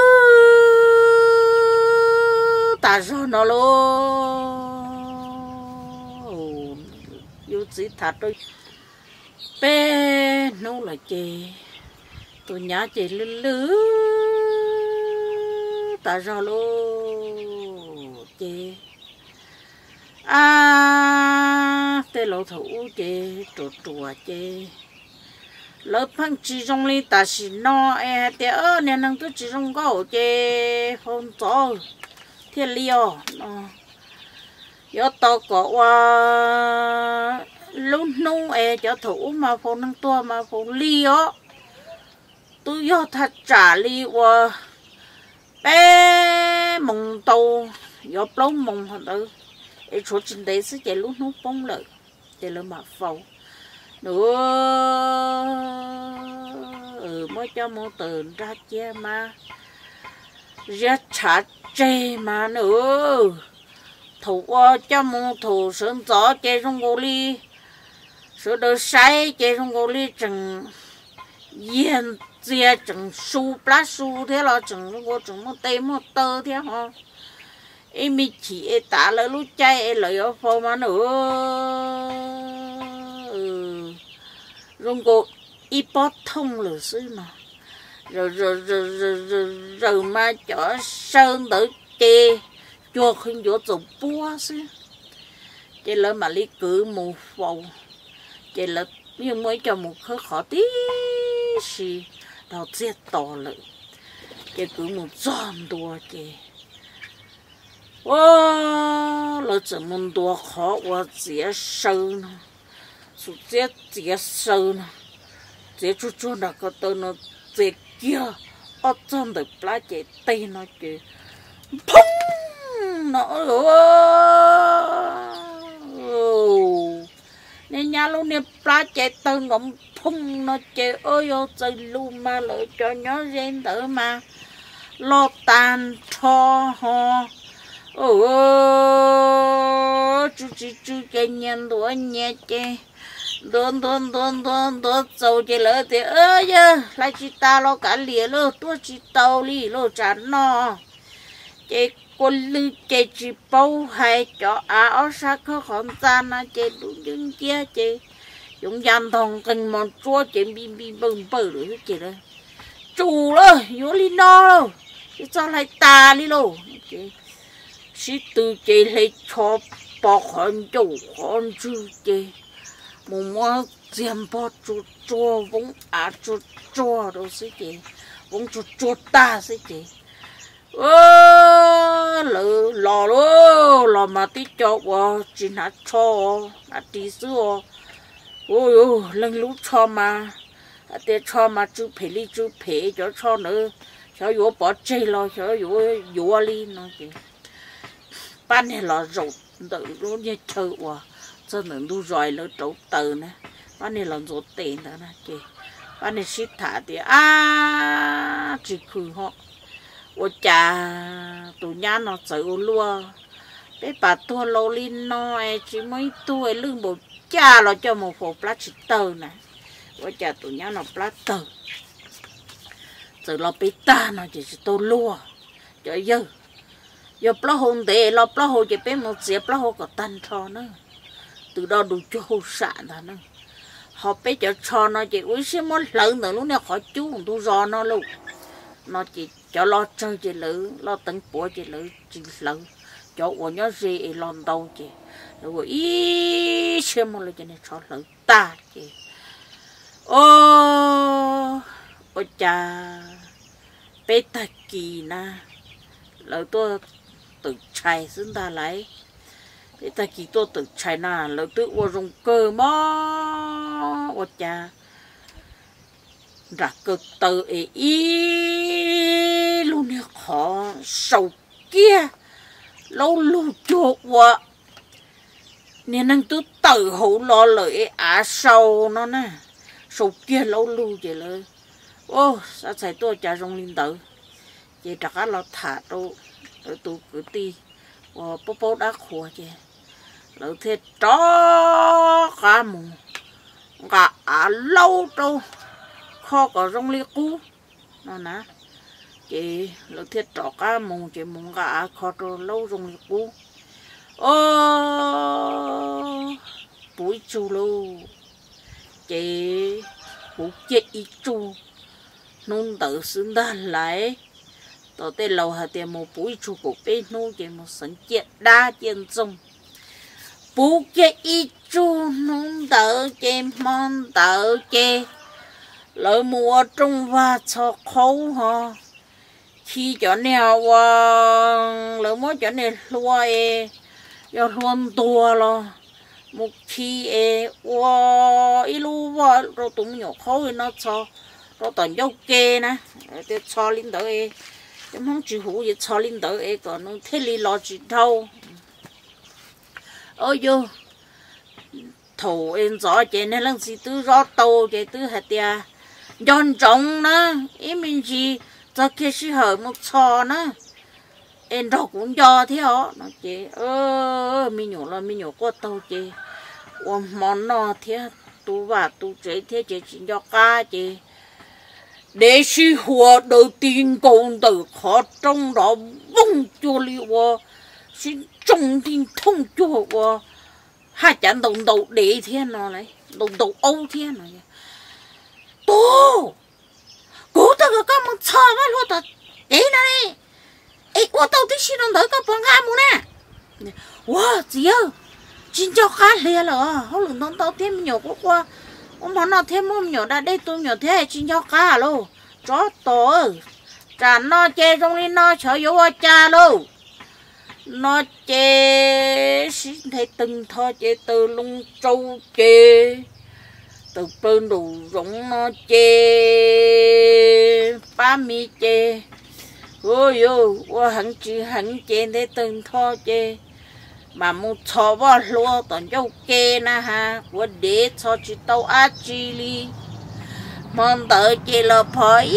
S1: ta rồi nó lô yêu chỉ thật tôi bé nấu là chè tôi nhá chè lư lư ta ra lô chè à tê lô thủ chè trộn trùa chè lớp phăng chỉ trong ly ta chỉ no e tê ơ nên năng tôi chỉ trong có chè phong gió thiên liêu nó gió to có qua lúc nung e cho thủ mà phong năng tua mà phong liêu tôi gió thật trả liêu bé mùng tàu gió lâu mùng hả tư e chỗ trên đấy sẽ chạy lúc nung bông lợi chạy lên mà phâu nữa ừ mới cho một từ ra che mà ra chả chê mà nữa thủ cho một thủ sơn gió chê trong gỗ ly sữa đỡ say chê trong gỗ ly chẳng yên chia chẳng su plá su thế là chẳng gỗ chẳng một tay một tơ thế hả em mi chỉ em tả lại lúc chay em lại ở phố mà nữa rồi cô ít bớt thông lửa xứ mà rồi rồi rồi rồi rồi, rồi mà cho sơn tới chê cho khinh chỗ dùng búa xứ chê lỡ mà lý cử mù phầu chê lỡ nhưng mới cho một khớp khó tí xì đào giết to lợi chê cử một giòn đùa chê wow lỡ chẳng muốn đùa khó quá dễ sơn số dễ dễ sơn dễ chút chút là có tên nó dễ kia ở trong đời lá chè tây nó kì pum nó nên nhà luôn nè lá chè tây ngỗng pum nó chè ơi ô chơi luôn mà lợi cho nhớ gen tử mà lo tan cho ho ồ chú chú chú cái nhân đùa nhẹ chè đốn đốn đốn đốn đốn dầu chè lỡ thì ơ chứ lại chỉ ta lo cả lìa lo tôi chỉ tàu li lo chán nó chè quân lư chè chỉ bao hay cho à ở xa khó khăn gian à chè đúng những kia chè dùng gian thòng cần mòn chua chè bim bim bừng bừng rồi chè đây chủ lo vô li no lo chứ sao lại ta li lo chè sĩ từ chè lấy cho bỏ khẩn chủ khẩn chư chè một mua diêm bò chuột chua vốn à chuột chua đâu xí chị vốn chuột chuột ta xí chị ơ lỡ lò lỡ lò mà tí cho qua chỉ nát cho nát tí xưa ôi ôi lần lúc cho mà để cho mà chú phải đi chú phải cho cho nữa cho vô bỏ chơi lo cho vô vô đi nó chị ban này là rột tự nó như chơi qua cho nên đu rồi lỡ trấu tờ nè ban này là rột tiền đó nè chị ban này xịt thả thì à chỉ khử họ ôi cha tụi nhà nó sợ luôn cái bà tua lô linh nó chỉ mấy tuổi lương bộ cha lo cho một phố plastic tờ nè ôi cha tụi nhà nó plastic sợ lo bị ta nó chỉ tôi luôn trời dơ giờ plo hồn để lo plo hồn chỉ biết một dẹp plo hồn có tan cho nữa từ đó đủ cho hồ sạn đó nữa họ biết cho cho nó chỉ uống xí món lợn nữa lúc nào khỏi chú còn tôi rò nó luôn nó chỉ cho lo chơi chỉ lử lo tận bữa chỉ lử chỉ lợn cho của nhớ gì lon đâu chỉ rồi ý xem một lần cho nên cho lợn ta chỉ ô ôi cha bé ta kỳ na lỡ tôi tự chạy xuống ta lấy cái ta chỉ tôi tự chạy na lỡ tôi uống rong cơ mó ôi cha ra cực tự ý, ý luôn nè khó sầu kia lâu lâu chuột quá nên năng tôi tự hữu lo lợi á sầu nó nè sầu kia lâu lâu vậyเลยô sao sai tôi trả rong linh tử vậy trả lo thả đâu rồi tôi cứ ti và bố bố đã khua chứ lỡ thế chó cả mù cả à lâu đâu kho có rong li cú nó nè chị lỡ thế chó cả mù chị mù cả kho đâu lâu rong li cú ô buổi chiều luôn chế bố chết ít chu nông tự xứng đàn lại tao tên lâu hà tiền một buổi chu của bên nông chế một sẵn chết đa tiền dùng bố chết ít chu nông tự chế mong tự chế lỡ mùa trung và cho khâu hả khi cho nèo lỡ mùa cho nèo loa yo luôn tua lo một khi e wa ilu wa rồi tụi nhỏ khâu nó cho rồi toàn dâu kê nè để cho lên tới em không chịu hủ gì cho lên tới còn nó thế li lo chỉ đâu ôi yo thầu em rõ chị nên lần gì tứ rõ tàu chị tứ hạt tia giòn trống nữa em mình gì cho kia sĩ hở một trò nữa em đó cũng do thế họ nó chị ơ mình nhổ là mình nhổ qua tàu chị ôm món nó thế tu và tu chế thế chị chỉ cho cá chị để sĩ hùa đầu tiên công tử khó trong đó vung chua li wa xin trong tin thông chua wa hai chán đồng đầu để thế nó này đồng đầu âu thế này tô cố ta có con một trò mà luôn ta để nó đi ê qua tàu tí xin đồng tới có bằng ham muốn nè wow chị ơi xin cho cá liền rồi họ lừng đồng tàu thêm nhiều quá qua ông mà nó thêm một nhiều đã đây tôi nhiều thế xin cho cá luôn chó tổ trả nó chê trong đi nó chờ vô cha luôn nó chê xin thấy từng thọ chê từ lung trâu chê từ bên đủ rụng nó chê ba mi chê ôi yo qua hẳn chỉ hẳn chê để từng thọ chê mà một thọ vào lúa toàn dâu kê na ha qua để cho chỉ tàu á chi li mong đợi chê là phải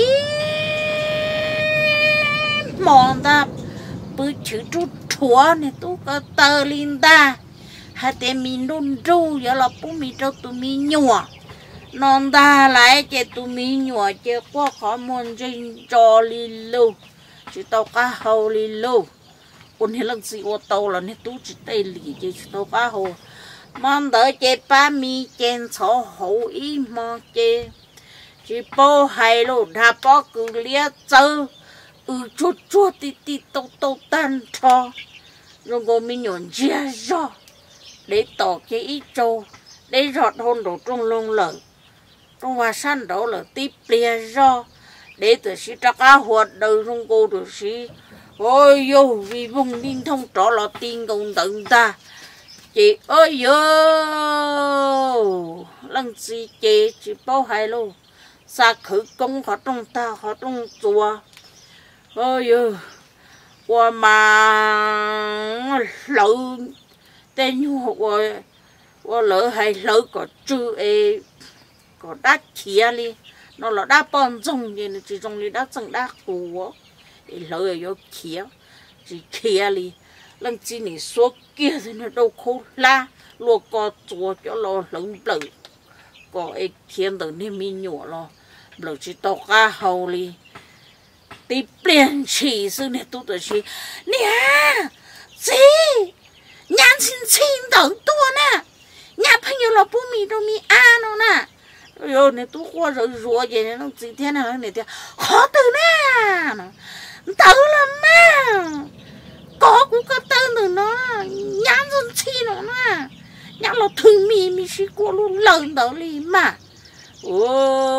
S1: mong ta bữa chữ chút chúa này tôi có tờ linh ta hai tên mình đun ru giờ là bố mình cho tụi mình nhua non ta lại cho tụi mình nhua cho qua khó muốn dinh cho li lô chỉ tao cá hầu li lô còn hiện lần gì ô tô là nên tôi chỉ tay lì cho tao cá hầu mong đợi cho ba mi trên số hậu ý mong cho chỉ bố hay luôn đã bố cứ liếc chơi ừ chút chút tí tí tô tô tan cho rồi cô mình nhổn chia ra để tỏ cái ít trâu để rót hôn đồ trong lông lợn trong hoa san đó là tiếp lia ra để từ sĩ tra cá hoạt đầu trong cô từ sĩ ôi yo vì vùng liên thông trọ là tiên công tận ta chị ơi yo lần gì chị chị bao hay luôn xa khử công họ trong ta họ trong chùa ôi yo qua mà lỡ tên như qua qua lỡ hay lỡ có chữ e có đắt kia đi nó là đắt bom rong như này chỉ rong đi đắt rong đắt của lỡ ở vô kia chỉ kia đi lần chỉ này số kia thì nó đâu khô la luộc có chùa cho lo lẫn lẫn có e thiên tử nên mình nhổ lo lỡ chỉ tao cá hầu đi tí biển chỉ sư này tôi tới chỉ nè gì nhàn xin xin đỡ tôi nè nhà朋友là bố mì đâu mì ăn đâu nè rồi này tôi qua rồi rồi vậy nó gì thế nào này thế khó từ nè tự làm mà có cũng có tên từ nó nhàn xin xin nó nè nhàn là thường mì mì chỉ qua luôn lần đó đi mà ồ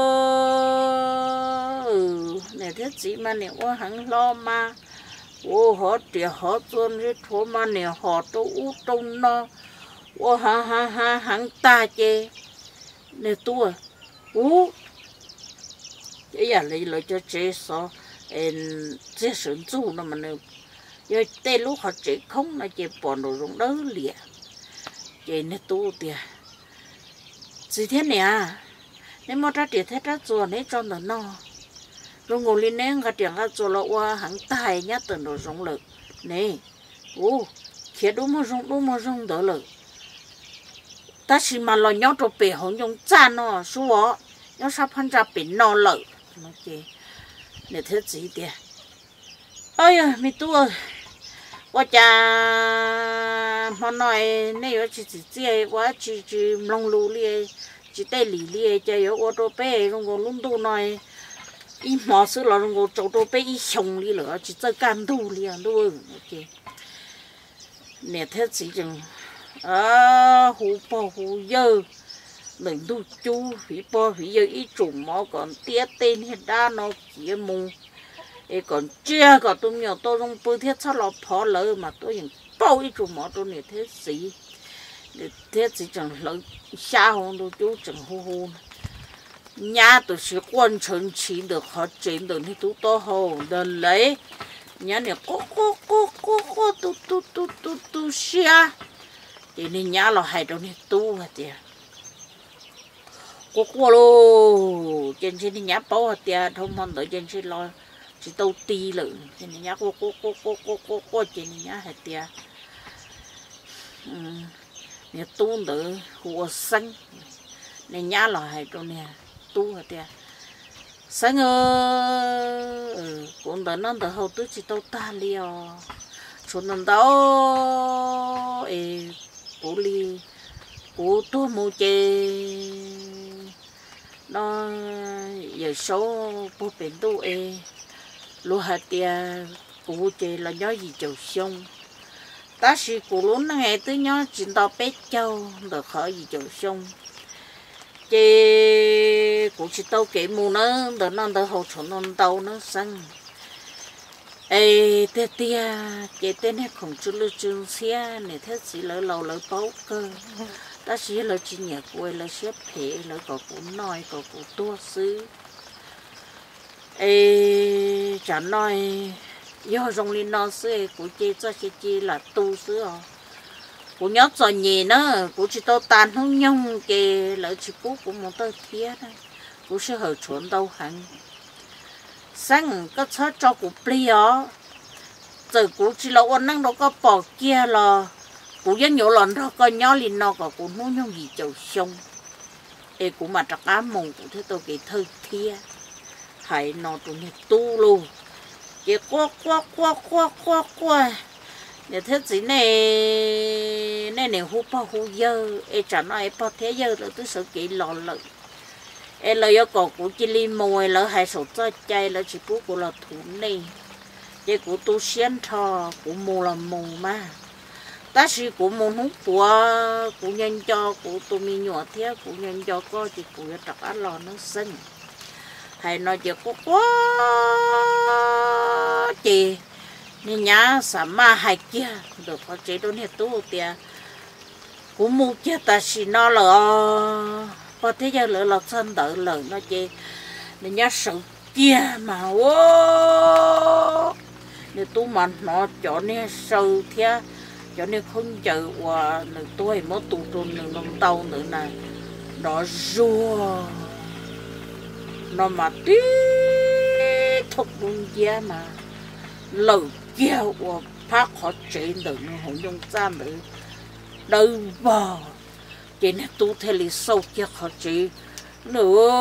S1: này thế gì mà này qua hắn lo mà ô họ thì họ tuân cái thua mà này họ tôi u trong nó ô ha ha ha hắn ta chê này tôi u cái giờ lấy lại cho chế so em chế sử dụng nó mà này giờ tê lúc họ chế không là chế bỏ đồ rụng đó liền chế này tôi thì gì thế này à nên mà ra tiền thế ra chùa này cho nó no rồi ngồi lên nén cái tiền cái chùa là qua hàng tài nhá từng đồ rong lực này ô khi đúng mà rong đúng mà rong đỡ lực ta chỉ mà lo nhóc cho bể hồng trong cha nó số nhóc sao phân ra bể nó lực nó kì này thế gì đi ơi à mi tu ơi qua cha mà nói này ở chỉ chỉ chỉ qua chỉ chỉ long lù li chỉ tay lì lì chơi ở ô tô bé rong còn luôn tu nói ít mỏ sữa là rong còn chỗ tô bé ít xong đi nữa chỉ chơi can tu liền thôi ok nè thế chỉ chừng à hú bò hú dơ đừng tu chú hú bò hú dơ ít trùng mỏ còn tía tên hiện đa nó kia mù ấy còn chưa còn tôi nhiều tôi rong bơi thiết sao lọp phò lỡ mà tôi những bao ít trùng mỏ tôi nè thế gì thế chỉ chẳng lớn xa hông tôi chú chẳng hô hô nhà tôi sẽ quan trọng chỉ được họ chuyển được thì tôi to hồ đơn lấy nhà này có có có có có tu tu tu tu tu xa thì nên nhà là hai đứa này tu hả tiệt có có lô trên trên nhà bao hả tiệt không hoàn tới trên trên lo chỉ tàu tì lợn trên nhà có có có có có có có trên nhà hả tiệt nè tu đỡ hồ xanh nè nhá là hai chỗ nè tu hả tiệt sáng ơ cũng đỡ nó đỡ hậu tứ chỉ tao ta liò chỗ nằm đó ê cố li cố tu mù chê nó giờ số bố bên tu ê lúa hạt tiệt cố chê là nhớ gì chầu sông ta chỉ cố luôn ngày tới nhớ chuyện tao bé châu được khỏi gì chầu sông chê cũng chỉ tao kể mù nó đợt nó đợt hậu chuẩn nó tao nó xăng ê tê tia chê tên này không chú lưu chương xe này thế chỉ lỡ lâu lỡ báu cơ ta chỉ lỡ chỉ nhẹ quê lỡ xếp phê lỡ có cũng nói có cũng tua xứ ê chẳng nói do rong lên nó xưa của chê cho chê chê là tu xưa của nhớ cho nhẹ nữa của chỉ tao tàn không nhung kề lỡ chỉ bố của một tơ thía đấy của sẽ hở chuẩn đâu hẳn sáng có chết cho của pleo giờ của chỉ là ôn năng đâu có bỏ kia là của dân nhổ lần đó có nhớ lên nó có của nó nhung gì chầu sông ê của mà trắc ám mông của thế tôi kể thơ thía hãy nó tụi này tu luôn chỉ qua qua qua qua qua qua để thế gì này này này hú bao hú dơ em chẳng nói em bao thế dơ rồi tôi sợ kỹ lò lợn em lời yêu cầu của chị li mồi lỡ hai số cho chay lỡ chỉ bố của là thủ này chị của tôi xuyên thò của mù là mù mà ta chỉ của mù hút của của nhân cho của tôi mi nhỏ thế của nhân cho có chị của trặc ăn lò nó xinh hay nói chỉ có quá chị nên nhá sắm mà hay kia được có chế đốn hết tu tiệt cũng mua kia ta chỉ nó là có thế giờ lỡ lọt sân đỡ lỡ nó chế nên nhá sợ kia mà ô nên tu mà nó cho nên sâu thế cho nên không chờ và nên tôi mới tụ trôn nên nông tàu nữa này đó rùa nó mà tí thuộc luôn kia mà lời kia và phát họ trên được nó không dùng ra nữa đâu vào trên tu theo lý sâu kia họ chỉ nữa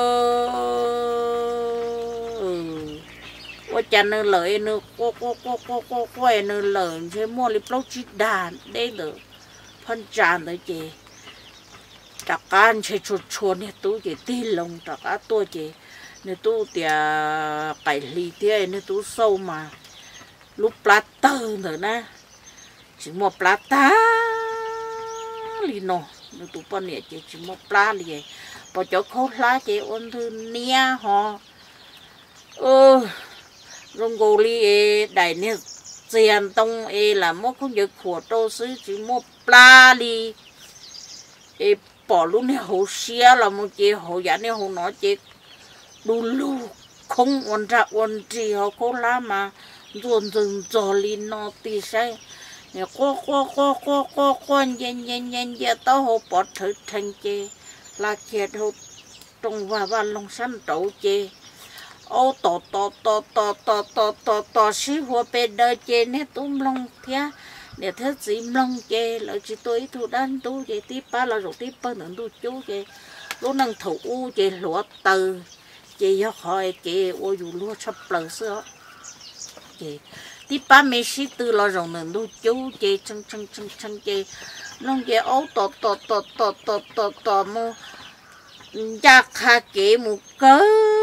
S1: và chẳng nên lời nữa có có có có có có nữa lời chứ mua lý plot chỉ đàn đấy được phân tràn đấy chị đặc can chơi chuột chuột này tu chỉ tin lòng đặc á tôi chỉ nên tu thì cải lì thế nên tu sâu mà lúc plata nữa nè chỉ một plata lì nọ nên tu bên này chỉ chỉ một plata lì bỏ chỗ khâu lá chỉ ôn thư nia họ ơ rong gò lì đại nè tiền tông e là một không nhớ của tôi xứ chỉ một plata lì e bỏ luôn này hồ xia là một chị hồ giả này hồ nói chị đu lu không ổn ra ổn gì họ cố lá mà dồn dừng dò lên nó tì say nè co co co co co co nhanh nhanh nhanh giờ tao hồ bỏ thử thành chê là kia hồ trong và và lòng sắn trâu chê ô to to to to to to to to xí hoa bên đời chê nè tôm lòng thia nè thế gì lòng chê là chỉ tôi thu đan tu chê tiếp ba là rồi tiếp ba nữa tu chú chê lúc năng thủ u chê lúa từ chê cho khỏi chê ô dù lúa sắp lỡ xưa chê tiếp ba mấy xí từ là rồi nữa tu chú chê chân chân chân chân chê lòng chê ô to to to to to to to mô cha khá kế một cớ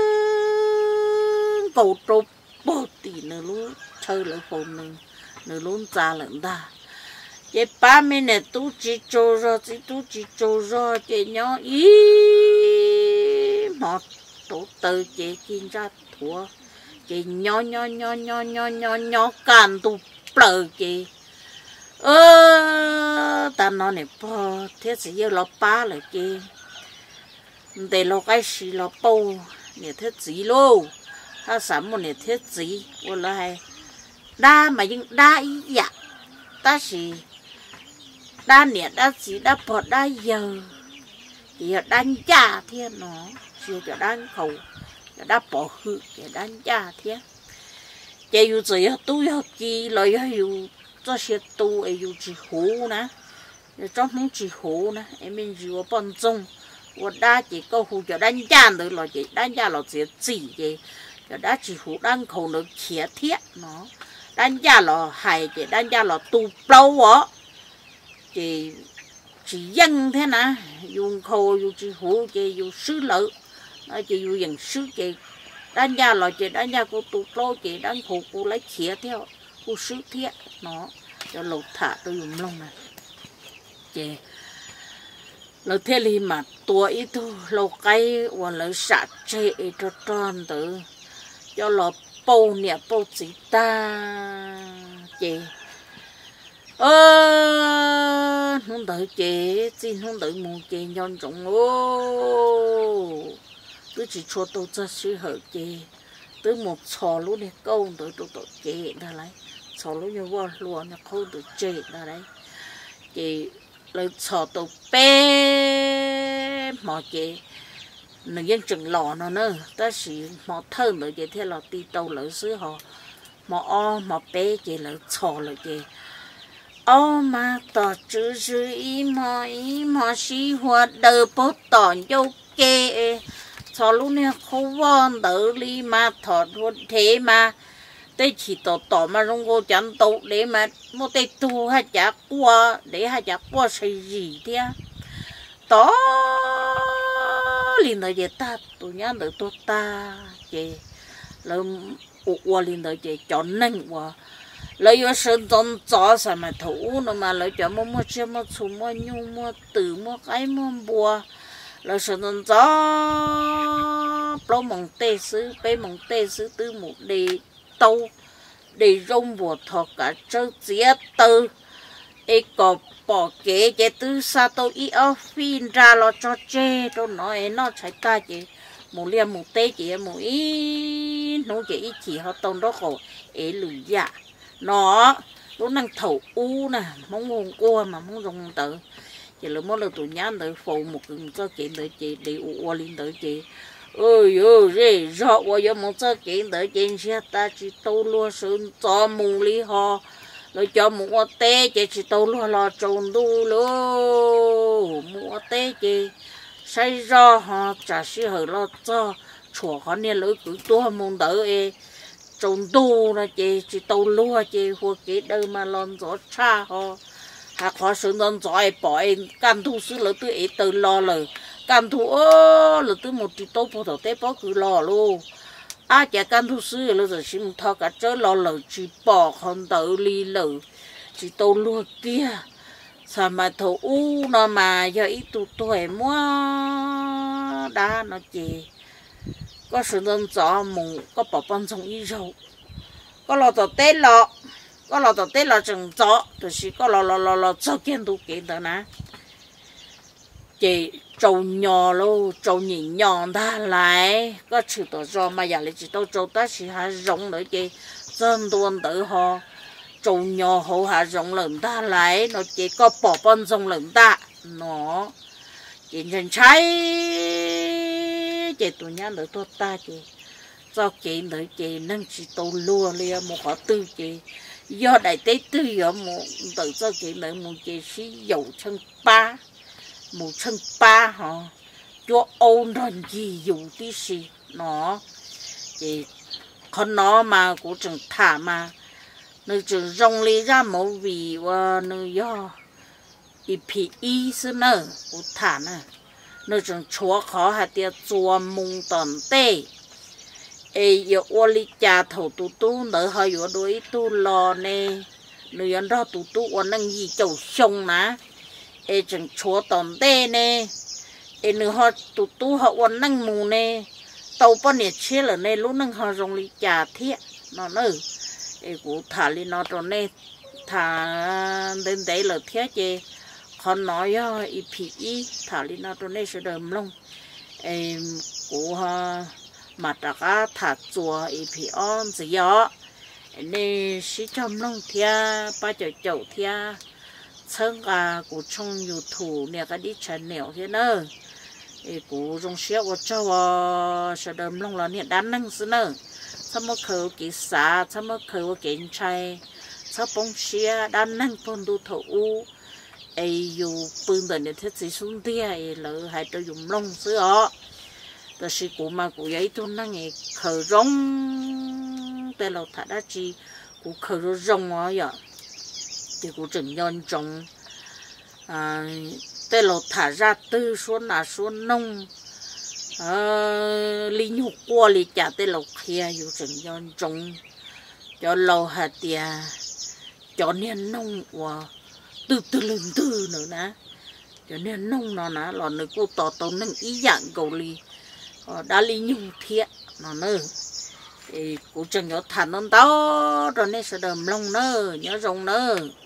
S1: cầu trộp bột tỷ nữa luôn chơi lại phồn nữa nữa luôn ra lận ta chế ba mươi này tu chỉ trâu rồi chỉ tu chỉ trâu rồi chế nhỏ ý một tổ tư chế kinh ra thua chế nhỏ nhỏ nhỏ nhỏ nhỏ nhỏ nhỏ càn tu bờ chế ơ ta nói này po thế sẽ yêu lo ba lại chế để lo cái gì lo bầu nè thế gì luôn ha sắm một nè thế gì vừa lại đa mà nhưng đa ý dạ ta chỉ đa nè đa gì đa bỏ đa giờ thì đánh cha thế nó chưa cho đánh khẩu đã bỏ hư để đánh cha thế chỉ yêu gì tu yêu gì lời yêu cho xe tu yêu chỉ hú nè trong muốn chỉ hú nè em mình vừa bận rộn我打几个户就咱家的了，就咱家了只自己，就打几户咱口了切贴喏，咱家了还就咱家了都包我，就只用thế nào，用口用几户就用湿了，那就用人湿就，咱家了就咱家个都包就咱口个来切theo，个湿贴喏，就老塔都用弄了，就。เราเทลีมาตัวอีทูเราไกวันเราสัตเจอีตัวตอนตัวย่อเราปูเนี่ยปูสีตาเจเออนุ่งเต๋อเจจีนุ่งเต๋อมูเจย้อนจงโอ้ตัวจีชัวตัวจะซื้อเหอะเจตัวหมดชอรู้เนี่ยก้งตัวตัวตัวเจได้ไรชอรู้ยังว่าลัวเนี่ยเขาตัวเจได้ไรเจเลยชอตัวเป้หมอเจหนึ่งยังจึงหล่อเนาะเนอะแต่สิหมอเทิงเลยเจที่เราตีโตเลยซื้อหอหมออ้อหมอเป้เจเลยชอเลยเจอ้อมาต่อจื้อจื้ออีหมออีหมอสีหัวเดือบต่อโยเกชอลูกเนี่ยเขาว่อนเดือลีมาถอดหัวเทมาแต่chỉต่อต่อมาลงโกจันโตđể mà mua tê tu hay chả qua để hay chả qua xây gì thếต่อliền đời về ta tụi nhá đời tôi ta về rồi qua liền đời về chọn nên qua lấy vô sơn tôn chó sao mà thủ nó mà lấy cho mua mua chơi mua chua mua nhung mua tử mua cái mua bùa lấy sơn tôn chó bao mồng tê sứ bé mồng tê sứ tư một đề tâu để rong bùa thọ cả châu chia tư ấy có bỏ kế chế tư sa tôi ý ở phim ra lo cho chê tôi nói nó chạy ta chị một liam một tê chị một ý nó chị chỉ họ tông đó khổ ấy lười dạ nó nó năng thầu u nè mong ngon qua mà mong rong tự chị là mỗi lần tụi nhá tự phụ một cái cho chị tự chị đi u lên tự chị ơi ơi rê rõ qua giờ một số kiện đợi trên xe ta chỉ tàu lúa sơn cho mùng lý ho rồi cho một ô té chỉ chỉ tàu lúa lo trồng đu luôn một ô té chỉ xây ra họ trả sĩ hở lo cho chùa họ nên lối cứ tua mùng đỡ e trồng đu là chỉ chỉ tàu lúa chỉ hoặc cái đời mà lon gió cha họ hạt họ sơn lon gió e bỏ em can thu xứ lỡ từ e từ lo lời can thu ơ là từ một triệu tô phô thổ tế bó cứ lò luôn à chả can thu xứ là giờ xin thọ cả chớ lò lờ chỉ bỏ không tự ly lờ chỉ tô luôn kia sao mà thổ u nó mà giờ ít tụ tuổi mua đá nó chè có sự đơn giản mù có bỏ bông trong ít rau có lò tàu tế lọ có lò tàu tế lọ chừng gió thì chỉ có lò lò lò lò cho kiên tu kiện đó nè chị trâu nhỏ luôn trâu nhìn nhỏ ta lại có chữ tổ do mà giờ lại chỉ tao trâu ta chỉ hà rộng nữa chị dân tuần tự họ trâu nhỏ hậu hà rộng lớn ta lại nó chỉ có bỏ bông rộng lớn ta nó chị nhìn thấy chị tụi nhá nữa tôi ta chị do chị nữa chị nâng chỉ tao lùa liền một họ tư chị do đại tế tư giờ một tự do chị nữa một chị sử dụng chân ba một chân ba họ cho ôn đơn gì dùng tí gì nó thì con nó mà cũng chẳng thả mà nơi trường rong lý ra mẫu vì và nơi do ít phí ý xứ nơ cũng thả nè nơi trong chúa khó hạt tiệt chùa mùng tòn tê ê yo ô li cha thầu tu tu nỡ hơi yo đuổi tu lò nè nơi ăn đó tu tu ô năng gì chầu sông ná ê trong chúa tòn tê nè ê nơi họ tu tu họ ô năng mù nè tàu bao nhiêu chia là nè lúc năng họ dùng li cha thiệt nó nữa ê cụ thả li nó rồi nè thả đến đấy là thiết chứ con nói á ý phi ý thả li nó rồi nè sẽ đầm lông em cụ ha mà ta cá thả chùa ý phi on gì đó nè sĩ trong lông thia ba chậu chậu thia chân à cụ trong YouTube nè cái đi chân nẻo thế nữa ê cụ trong xéo của cháu sẽ đầm lông là nè đan năng xí nữa sao mà khâu cái xả sao mà khâu cái chai sao bông xia đan năng phong du thổ u ai dù bưng đến để thiết gì xuống tia ai lỡ hay tôi dùng lông xứ họ tôi sĩ cụ mà cụ ấy tôi năng ấy khâu rong tên là thà đá chi cụ khâu rong ở vậy thì cụ chừng nhon trồng à tên là thả ra tư xuống là xuống nông lý nhục qua lý trả tên là kia dù chừng nhon trồng cho lâu hạt tiền cho nên nông và từ từ lần từ nữa nè cho nên nông nó nè là nơi cô tỏ tàu nâng ý dạng cầu lì đã lý nhung thiệt nó nữa thì cô chẳng nhớ thằng nó đó rồi nên sẽ đầm lông nữa nhớ rồng nữa